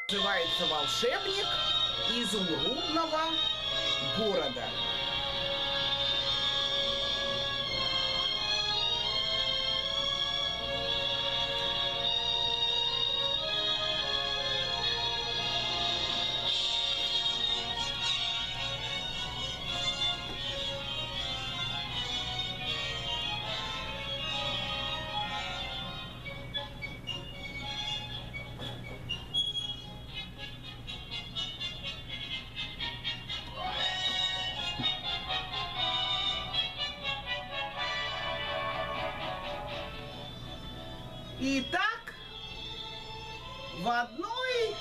Называется «Волшебник изумрудного города». Итак, в одной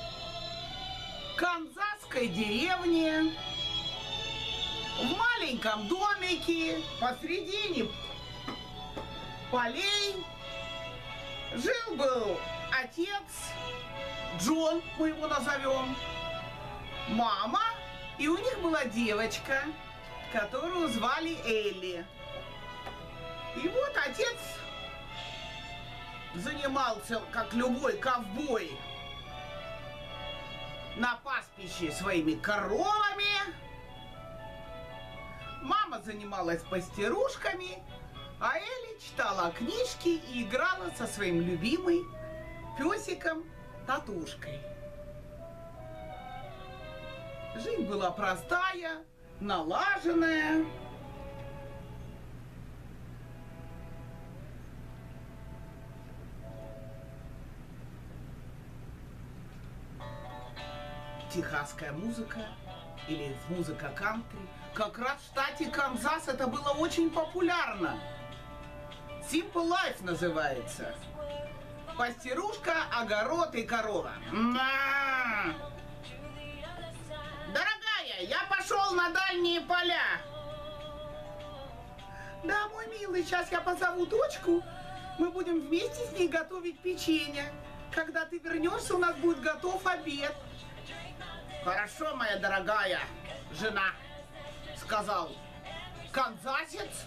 канзасской деревне, в маленьком домике посредине полей, жил-был отец, Джон, мы его назовем, мама, и у них была девочка, которую звали Элли. И вот отец занимался, как любой ковбой, на пастбище своими коровами. Мама занималась пастерушками, а Элли читала книжки и играла со своим любимым песиком Татушкой. Жизнь была простая, налаженная. Техасская музыка или музыка кантри. Как раз в штате Канзас это было очень популярно. Simple Life называется. Пастерушка, огород и корова. Дорогая, я пошел на дальние поля. Да, мой милый, сейчас я позову дочку. Мы будем вместе с ней готовить печенье. Когда ты вернешься, у нас будет готов обед. Хорошо, моя дорогая жена, сказал канзасец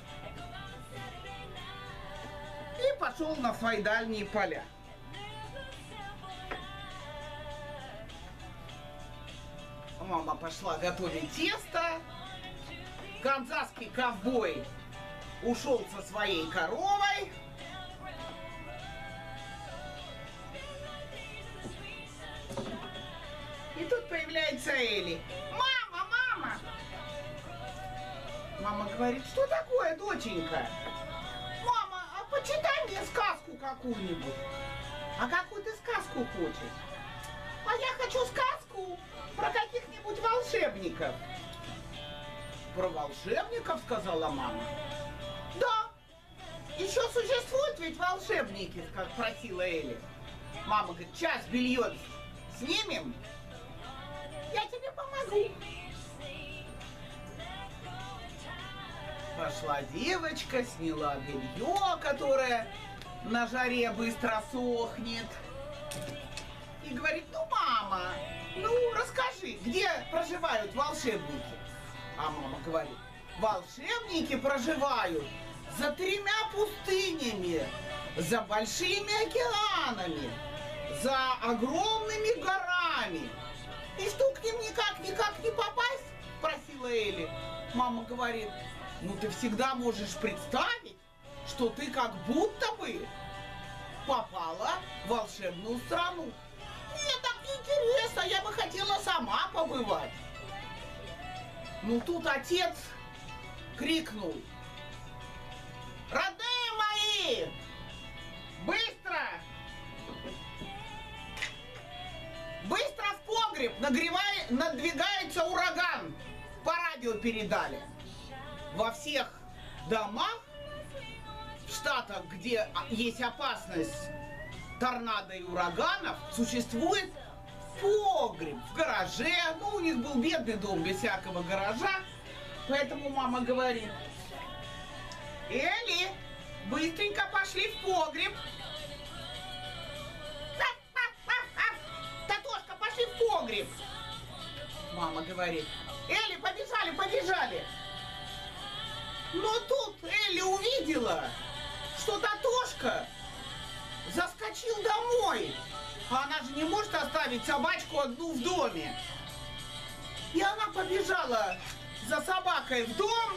и пошел на свои дальние поля. Мама пошла готовить тесто. Канзасский ковбой ушел со своей коровой. И тут появляется Элли. Мама, мама! Мама говорит, что такое, доченька? Мама, а почитай мне сказку какую-нибудь. А какую ты сказку хочешь? А я хочу сказку про каких-нибудь волшебников. Про волшебников, сказала мама. Да, еще существуют ведь волшебники, как просила Элли. Мама говорит, сейчас белье снимем. Я тебе помогу. Пошла девочка, сняла белье, которое на жаре быстро сохнет. И говорит, ну, мама, ну, расскажи, где проживают волшебники? А мама говорит, волшебники проживают за 3 пустынями, за большими океанами, за огромными горами. И что, к ним никак не попасть? Спросила Элли. Мама говорит, ну ты всегда можешь представить, что ты как будто бы попала в волшебную страну. Мне так неинтересно, я бы хотела сама побывать. Ну тут отец крикнул, родные мои, быстро! Быстро в погреб, надвигается ураган. По радио передали. Во всех домах в штатах, где есть опасность торнадо и ураганов, существует погреб в гараже. Ну, у них был бедный дом без всякого гаража. Поэтому мама говорит, Элли, быстренько пошли в погреб. В погреб. Мама говорит, Элли, побежали. Но тут Элли увидела, что Татошка заскочил домой А она же не может оставить собачку одну в доме. И она побежала за собакой в дом.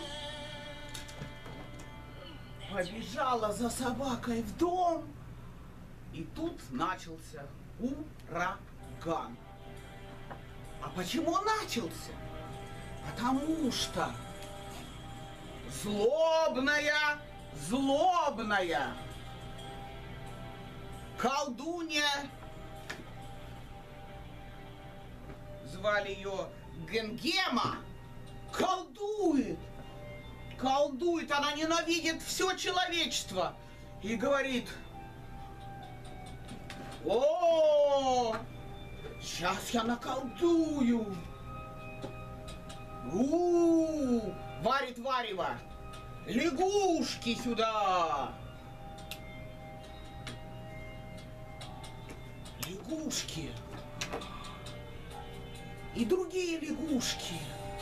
Побежала за собакой в дом. И тут начался ураган. А почему начался? Потому что злобная колдунья, звали ее Генгема, колдует, она ненавидит все человечество и говорит: о, сейчас я наколдую. Варит варево. Лягушки сюда. Лягушки. И другие лягушки.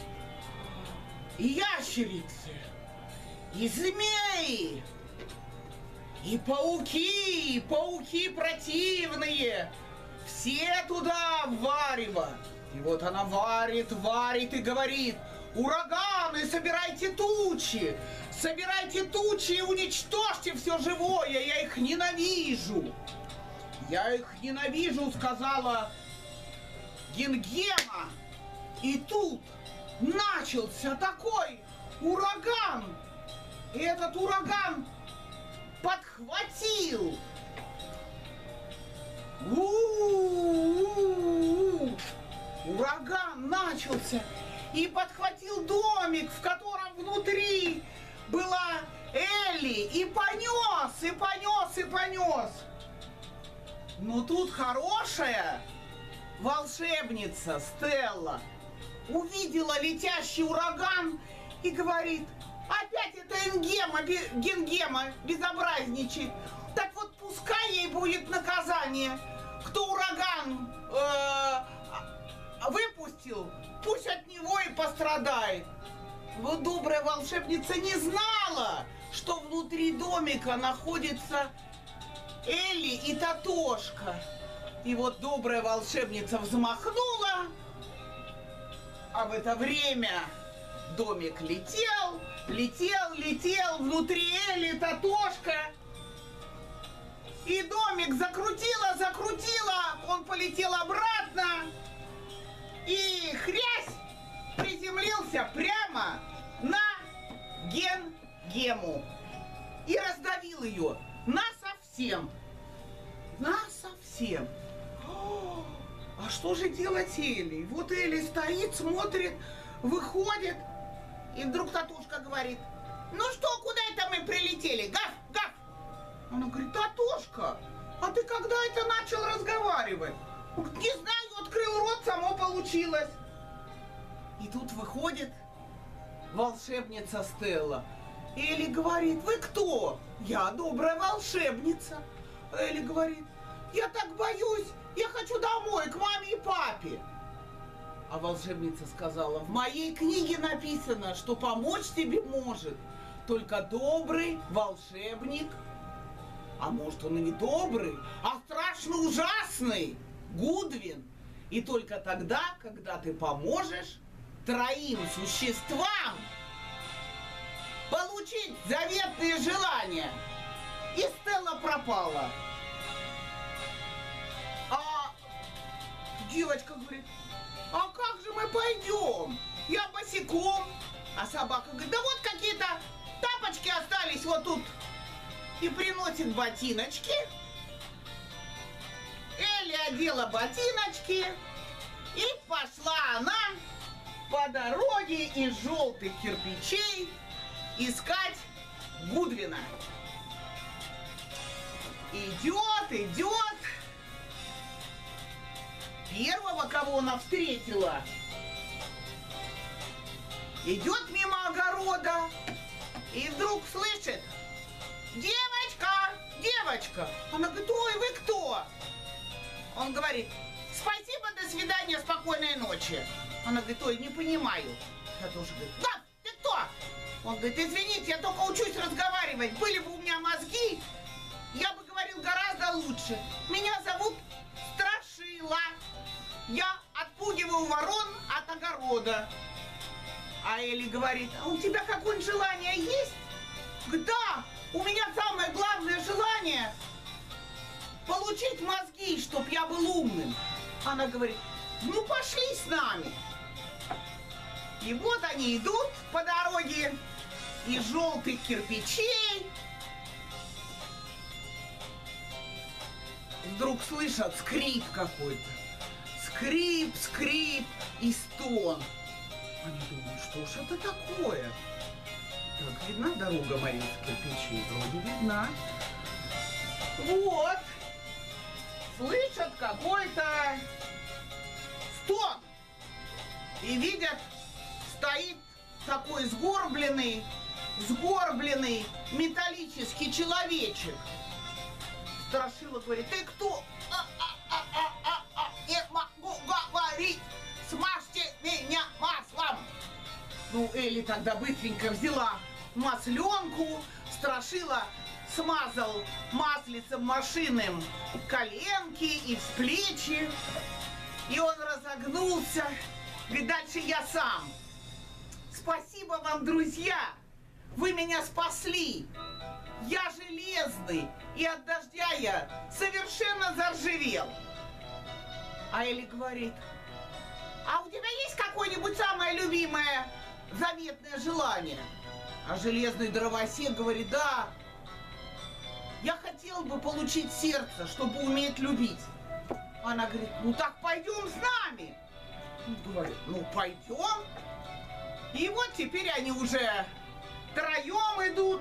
И ящерицы. И змеи. И пауки противные. Все туда в варево. И вот она варит и говорит: ураганы, собирайте тучи и уничтожьте все живое, я их ненавижу. Я их ненавижу, сказала Генгема. И тут начался такой ураган. И этот ураган подхватил. Ураган начался и подхватил домик, в котором внутри была Элли, и понес. Но тут хорошая волшебница Стелла увидела летящий ураган и говорит: опять эта Генгема безобразничает. Так вот пускай ей будет наказание. Кто ураган выпустил, пусть от него и пострадает. Вот добрая волшебница не знала, что внутри домика находится Элли и Татошка. И вот добрая волшебница взмахнула, а в это время домик летел, внутри Элли Татошка. И домик закрутила, он полетел обратно. И хрясь приземлился прямо на Генгему. И раздавил ее насовсем. А что же делать Элли? Вот Элли стоит, смотрит, выходит. И вдруг Татошка говорит: ну что, куда это мы прилетели? Гав, гав. Она говорит: Татошка, а ты когда это начал разговаривать? Не знаю, открыл рот, само получилось. И тут выходит волшебница Стелла. Элли говорит: вы кто? Я добрая волшебница. Элли говорит: я так боюсь, я хочу домой, к маме и папе. А волшебница сказала: в моей книге написано, что помочь тебе может только добрый волшебник. А может, он и не добрый, а страшно ужасный Гудвин. И только тогда, когда ты поможешь троим существам получить заветные желания. И Стелла пропала. А девочка говорит: а как же мы пойдем? Я босиком. А собака говорит: да вот какие-то тапочки остались вот тут. И приносит ботиночки. Элли одела ботиночки. И пошла она по дороге из желтых кирпичей искать Гудвина. Идет. Первого, кого она встретила, идет мимо огорода и вдруг слышит: девочка. Она говорит: ой, вы кто? Он говорит: спасибо, до свидания, спокойной ночи. Она говорит: ой, не понимаю. Татошка говорит: да, ты кто? Он говорит: извините, я только учусь разговаривать. Были бы у меня мозги, я бы говорил гораздо лучше. Меня зовут Страшила. Я отпугиваю ворон от огорода. А Элли говорит, а у тебя какое-нибудь желание есть? Да, у меня самое главное желание получить мозги, чтоб я был умным. Она говорит, ну пошли с нами. И вот они идут по дороге из желтых кирпичей. Вдруг слышат скрип какой-то. Скрип, скрип и стон. Они думают, что ж это такое? Так, видна дорога моих кирпичей? Вроде видна. Вот. Слышат какой-то стон. И видят, стоит такой сгорбленный металлический человечек. Страшила говорит, ты кто? Не могу говорить, смажьте меня маслом. Ну, Элли тогда быстренько взяла масленку, Страшила смазал маслицем машинным коленки и в плечи. И он разогнулся. Говорит, дальше я сам. Спасибо вам, друзья. Вы меня спасли. Я железный. И от дождя я совершенно заржавел. А Элли говорит, а у тебя есть какое-нибудь самое любимое заветное желание? А железный дровосек говорит, да. Я хотел бы получить сердце, чтобы уметь любить. Она говорит, ну так пойдем с нами. Он говорит, ну пойдем. И вот теперь они уже втроем идут.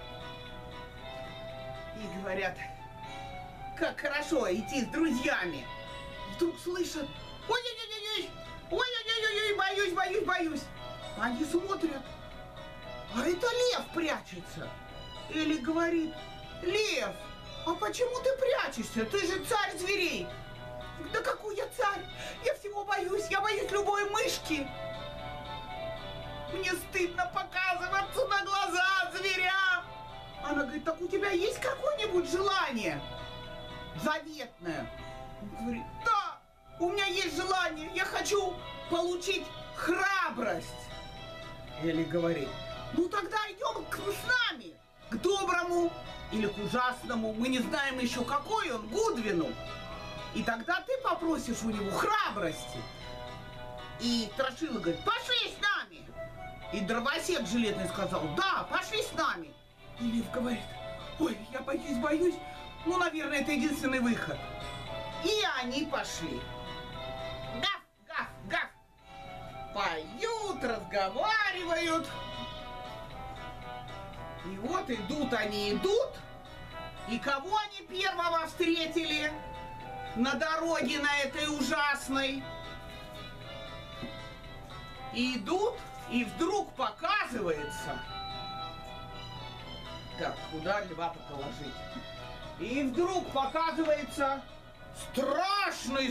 И говорят, как хорошо идти с друзьями. Вдруг слышат, ой-ой-ой-ой, ой-ой-ой-ой, боюсь. Они смотрят, а это лев прячется. Элли говорит, лев, а почему ты прячешься? Ты же царь зверей. Да какой я царь? Я всего боюсь, я боюсь любой мышки. Мне стыдно показываться на глаза зверям. Она говорит, так у тебя есть какое-нибудь желание заветное? Он говорит, да, у меня есть желание, я хочу получить храбрость. Элли говорит, ну тогда идем с нами, к доброму или к ужасному, мы не знаем еще какой он, Гудвину. И тогда ты попросишь у него храбрости. И Страшила говорит, пошли с нами. И дровосек железный сказал, да, пошли с нами. И лев говорит, ой, я боюсь, ну, наверное, это единственный выход. И они пошли. Гав, гав, гав. Поют, разговаривают. И вот идут они, идут. И кого они первого встретили на дороге, на этой ужасной? И идут, и вдруг показывается... Так, куда льва-то положить? И вдруг показывается страшный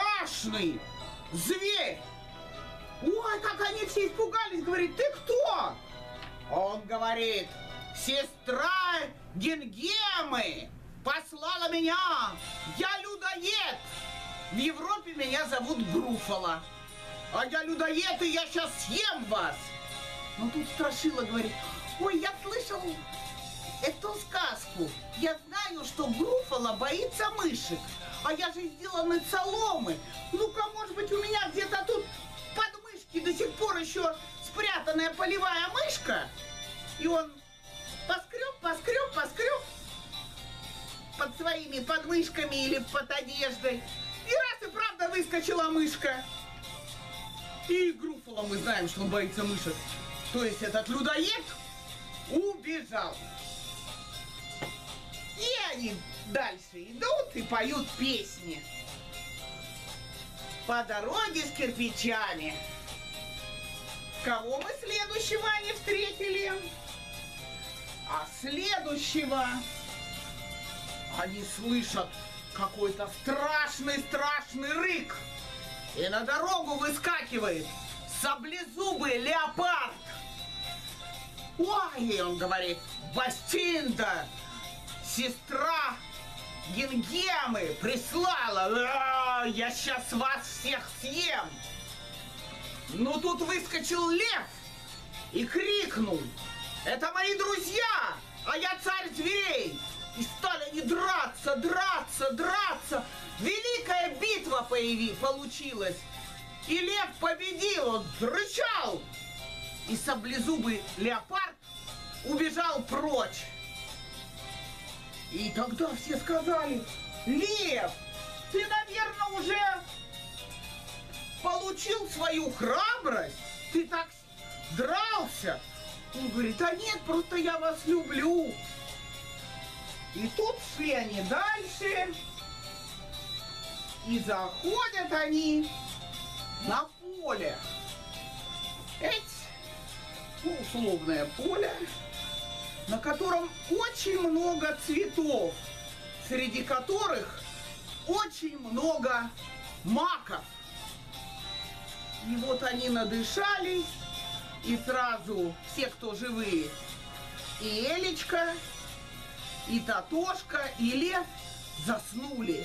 зверь. Ой, как они все испугались. Говорит, ты кто? Он говорит, сестра Гингемы послала меня. Я людоед. В Европе меня зовут Груффало. А я людоед, и я сейчас съем вас. Но тут Страшила говорит, ой, я слышал эту сказку. Я знаю, что Груффало боится мышек. А я же сделан из соломы. Ну-ка, может быть, у меня где-то тут под мышки до сих пор еще спрятанная полевая мышка. И он поскреб под своими подмышками или под одеждой. И раз и правда выскочила мышка. И Груффало мы знаем, что он боится мышек. То есть этот людоед убежал. И они дальше идут и поют песни. По дороге с кирпичами. Кого мы следующего не встретили? А следующего они слышат какой-то страшный рык. И на дорогу выскакивает саблезубый леопард. Ой, он говорит, Бастинда, сестра гингемы прислала. Я сейчас вас всех съем. Но тут выскочил лев и крикнул: это мои друзья, а я царь зверей. И стали они драться. Великая битва получилась. И лев победил, он рычал. И саблезубый леопард убежал прочь. И тогда все сказали: лев, ты, наверное, уже получил свою храбрость? Ты так дрался? Он говорит: а нет, просто я вас люблю. И тут шли они дальше. И заходят они на поле. Условное поле, на котором очень много цветов, среди которых очень много маков. И вот они надышались, и сразу все, кто живые, и Элечка, и Татошка, и Лев заснули.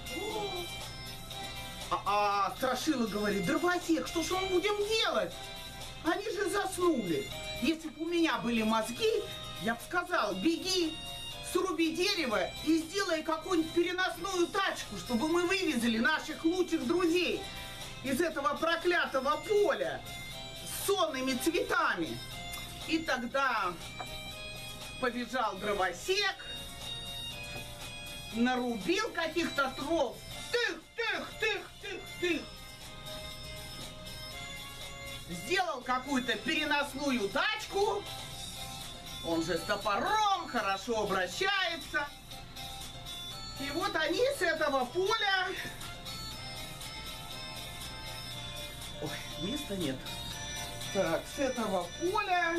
Страшила говорит: дровосек, что ж мы будем делать? Они же заснули. Если бы у меня были мозги, я бы сказал: беги, сруби дерево и сделай какую-нибудь переносную тачку, чтобы мы вывезли наших лучших друзей из этого проклятого поля с сонными цветами. И тогда побежал дровосек, нарубил каких-то дров. Тых. Сделал какую-то переносную тачку. Он же с топором хорошо обращается. И вот они с этого поля... Ой, места нет. Так, с этого поля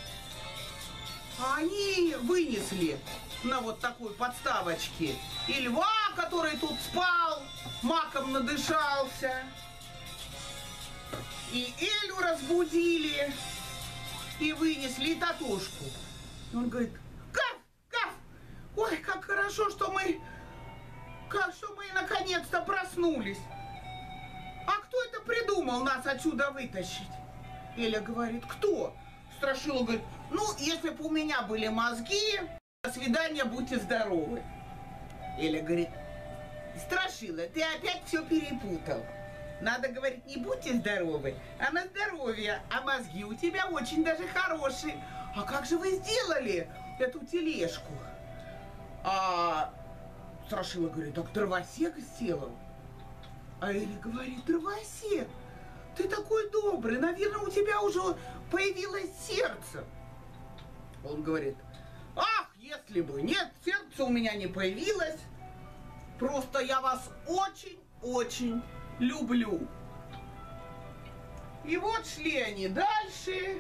они вынесли на вот такой подставочке и льва, который тут спал, маком надышался. И Элю разбудили, и вынесли, и Татошку. И он говорит: Кaf! Ой, как хорошо, что мы наконец-то проснулись. А кто это придумал нас отсюда вытащить? Эля говорит: кто? Страшила говорит: ну, если бы у меня были мозги, до свидания, будьте здоровы. Эля говорит: Страшила, ты опять все перепутал. Надо говорить не будьте здоровы, а на здоровье. А мозги у тебя очень даже хорошие. А как же вы сделали эту тележку? Страшила говорит: так дровосек сделал. А Эля говорит: дровосек, ты такой добрый, наверное, у тебя уже появилось сердце. Он говорит: ах, если бы, нет, сердце у меня не появилось. Просто я вас очень-очень люблю. И вот шли они дальше.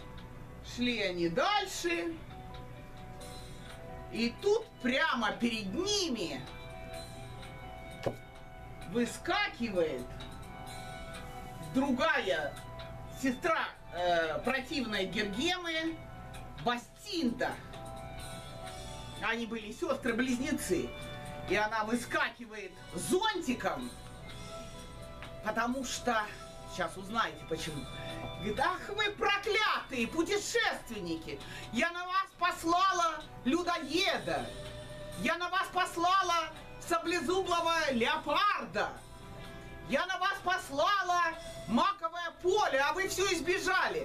И тут прямо перед ними выскакивает другая сестра противной Гергемы, Бастинда. Они были сестры-близнецы. И она выскакивает с зонтиком, потому что... Сейчас узнаете почему. Говорит: ах вы проклятые путешественники! Я на вас послала людоеда! Я на вас послала саблезубого леопарда! Я на вас послала маковое поле, а вы все избежали!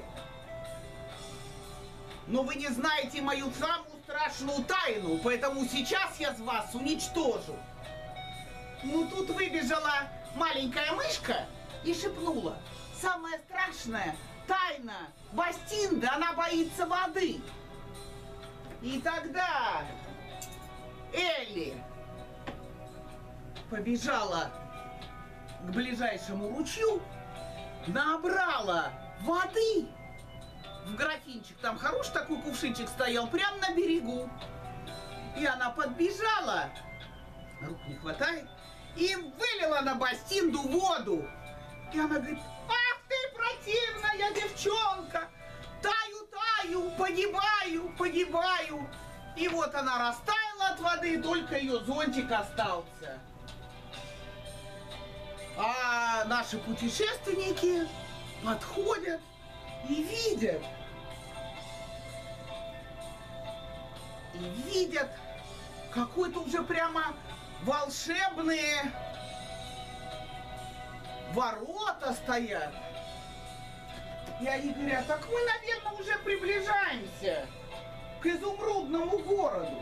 Но вы не знаете мою самую страшную тайну, поэтому сейчас я вас уничтожу. Ну тут выбежала маленькая мышка и шепнула: самое страшное тайна Бастинда, она боится воды. И тогда Элли побежала к ближайшему ручью, набрала воды в графинчик, там хороший такой кувшинчик стоял, прямо на берегу. И она подбежала, рук не хватает, и вылила на Бастинду воду. И она говорит: ах ты противная девчонка, таю, погибаю. И вот она растаяла от воды, только ее зонтик остался. А наши путешественники подходят и видят, какой-то уже прямо волшебные ворота стоят. И они говорят, так мы, наверное, уже приближаемся к изумрудному городу.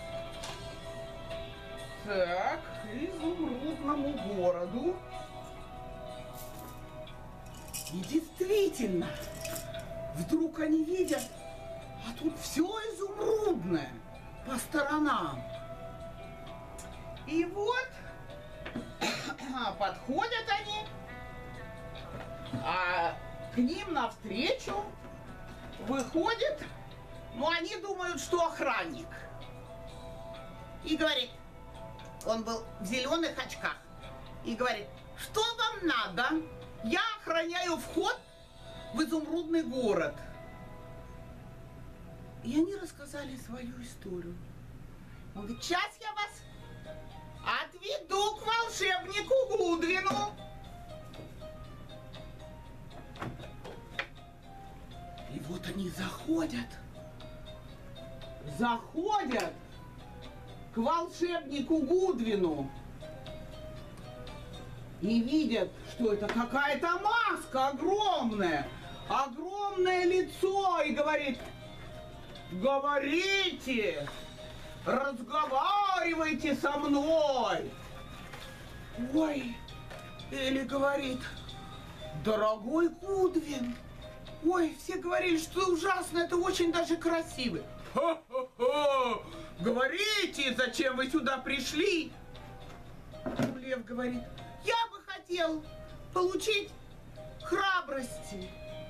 Так, к изумрудному городу. И действительно, вдруг они видят, а тут все изумрудное по сторонам. И вот подходят они, а к ним навстречу выходит, они думают, что охранник. И говорит, он был в зеленых очках, и говорит, что вам надо? Я охраняю вход в изумрудный город. И они рассказали свою историю. Он говорит, сейчас я вас отведу к волшебнику Гудвину. И вот они заходят к волшебнику Гудвину и видят, что это какая-то маска огромное лицо, и говорит, говорите, разговаривайте со мной. Ой, Элли говорит, дорогой Гудвин, ой, все говорили, что ужасно, это очень даже красиво. Ха-ха-ха, говорите, зачем вы сюда пришли? Лев говорит, я бы хотел получить храбрости.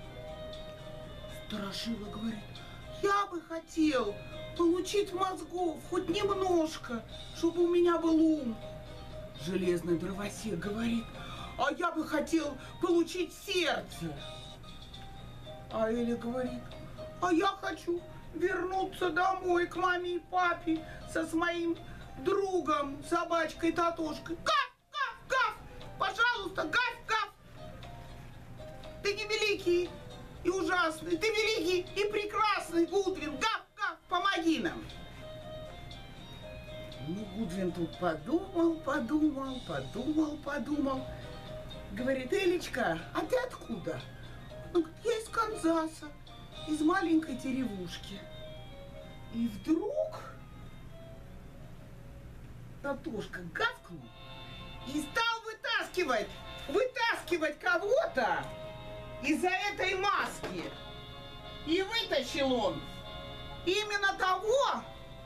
Страшила говорит, я бы хотел получить мозгов хоть немножко, чтобы у меня был ум. Железный дровосек говорит, а я бы хотел получить сердце. А Эля говорит, а я хочу вернуться домой к маме и папе со своим другом, собачкой Татошкой. Гав, гав, гав, пожалуйста, гав, гав. Ты не великий и ужасный, ты великий и прекрасный, Гудвин. Гав, гав, помоги нам. Ну, Гудвин тут подумал. Говорит, Элечка, а ты откуда? Он говорит, я из Канзаса, из маленькой деревушки. И вдруг Татошка гавкнул и стал вытаскивать кого-то из-за этой маски. И вытащил он именно того,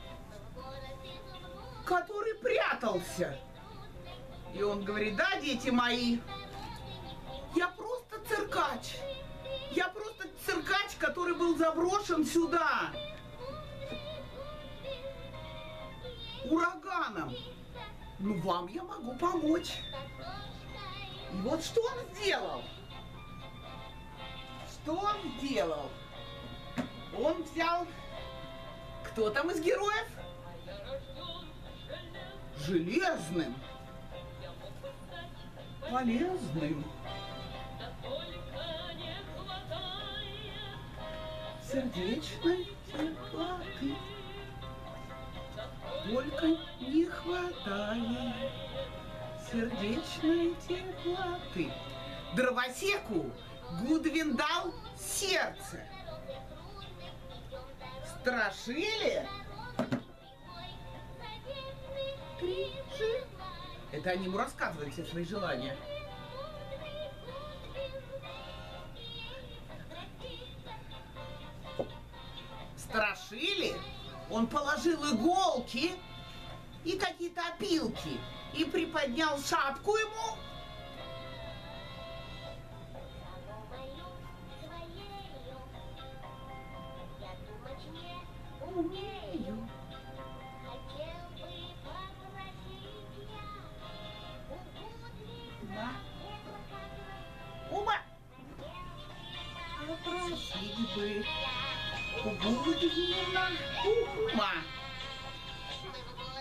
который прятался. И он говорит, да, дети мои, я просто циркач. Я просто циркач, который был заброшен сюда ураганом. Ну, вам я могу помочь. И вот что он сделал? Он взял... Кто там из героев? Железным. Полезным. Сердечной теплоты только не хватает. Сердечной теплоты. Дровосеку Гудвин дал сердце. Страшили? Это они ему рассказывали все свои желания. Страшили? Он положил иголки и какие-то опилки и приподнял шапку ему. Умею. Да. Ума. Попросить бы у Гудвина ума.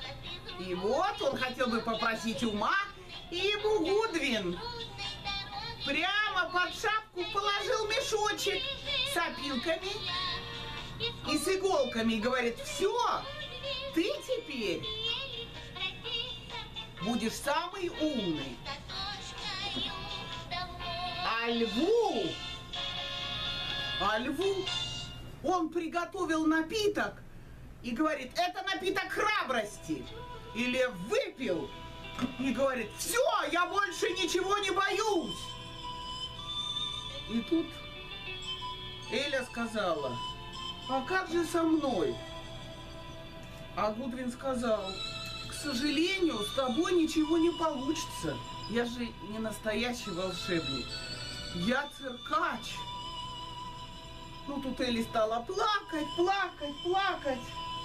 И вот он хотел бы попросить ума, и ему Гудвин прямо под шапку положил мешочек с опилками и с иголками и говорит: все, ты теперь будешь самый умный. А льву он приготовил напиток и говорит: это напиток храбрости. И лев выпил и говорит: все, я больше ничего не боюсь. И тут Эля сказала: а как же со мной? А Гудвин сказал: к сожалению, с тобой ничего не получится. Я же не настоящий волшебник. Я циркач. Ну, тут Элли стала плакать, плакать, плакать.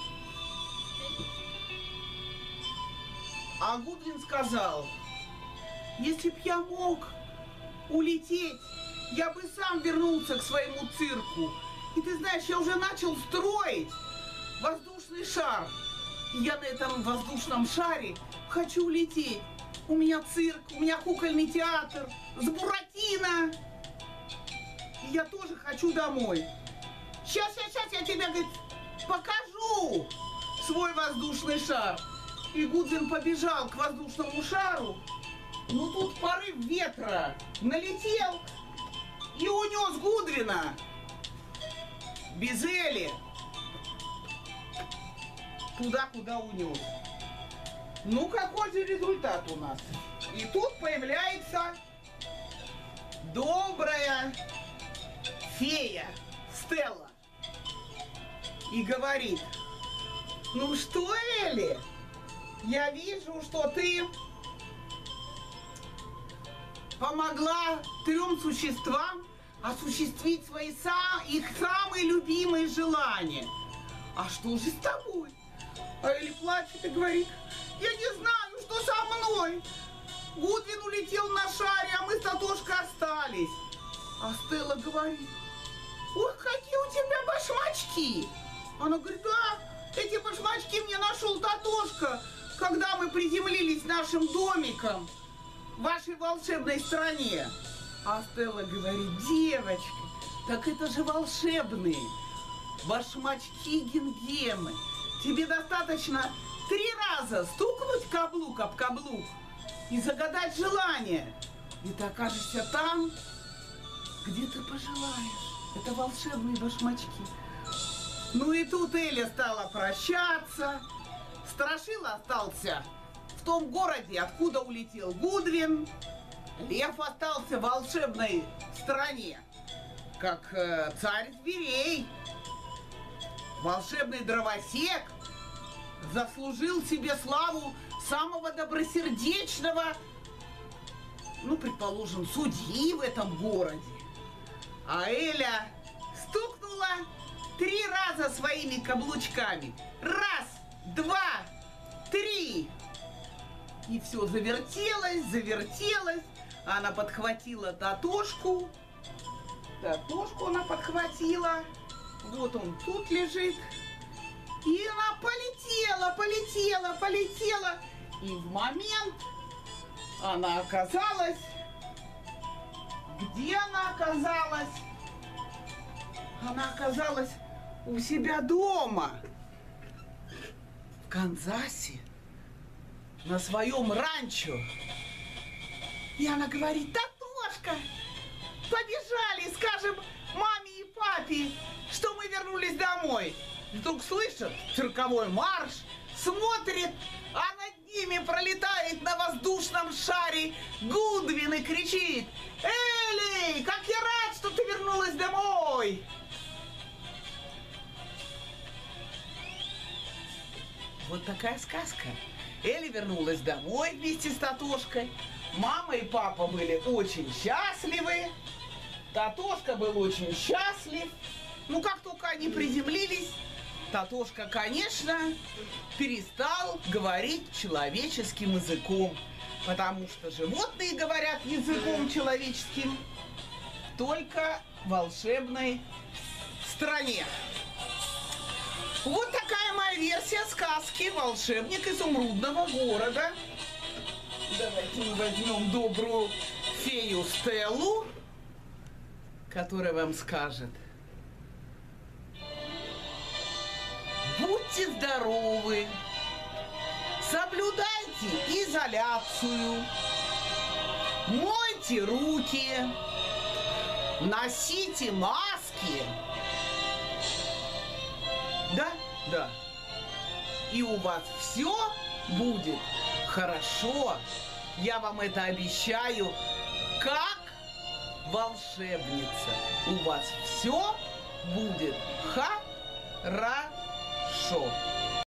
А Гудвин сказал: если б я мог улететь, я бы сам вернулся к своему цирку. И ты знаешь, я уже начал строить воздушный шар. И я на этом воздушном шаре хочу улететь. У меня цирк, у меня кукольный театр с Буратино. И я тоже хочу домой. Сейчас я тебе, говорит, покажу свой воздушный шар. И Гудвин побежал к воздушному шару. Но тут порыв ветра налетел и унес Гудвина без Эли туда, куда унес. Ну, какой же результат у нас? И тут появляется добрая фея Стелла и говорит: ну что, Элли, я вижу, что ты помогла 3 существам осуществить их самые любимые желания. А что же с тобой? А Элли плачет и говорит: я не знаю, что со мной. Гудвин улетел на шаре, а мы с Татошкой остались. А Стелла говорит: ох, какие у тебя башмачки. Она говорит: да, эти башмачки мне нашел Татошка, когда мы приземлились нашим домиком в вашей волшебной стране. А Стелла говорит: девочка, так это же волшебные башмачки Гингемы. Тебе достаточно 3 раза стукнуть каблук об каблук и загадать желание. И ты окажешься там, где ты пожелаешь. Это волшебные башмачки. Ну и тут Эля стала прощаться. Страшила остался в том городе, откуда улетел Гудвин. Лев остался в волшебной стране, как царь зверей. Волшебный дровосек заслужил себе славу самого добросердечного, ну, предположим, судьи в этом городе. А Эля стукнула 3 раза своими каблучками. 1, 2, 3. И все завертелось, завертелось. Она подхватила Татошку. Татошку она подхватила. Вот он тут лежит. И она полетела, полетела, полетела. И в момент она оказалась... Где она оказалась? Она оказалась у себя дома. В Канзасе. На своем ранчо. И она говорит: Татошка, побежали, скажем маме и папе, что мы вернулись домой. И вдруг слышат цирковой марш, смотрит, а над ними пролетает на воздушном шаре Гудвин и кричит: Элли, как я рад, что ты вернулась домой! Вот такая сказка. Элли вернулась домой вместе с Татошкой. Мама и папа были очень счастливы. Татошка был очень счастлив. Ну, как только они приземлились, Татошка, конечно, перестал говорить человеческим языком. Потому что животные говорят языком человеческим только в волшебной стране. Вот такая моя версия сказки «Волшебник изумрудного города». Давайте мы возьмем добрую фею Стеллу, которая вам скажет: будьте здоровы, соблюдайте изоляцию, мойте руки, носите маски. Да, да. И у вас все будет хорошо. Я вам это обещаю, как волшебница. У вас все будет хорошо.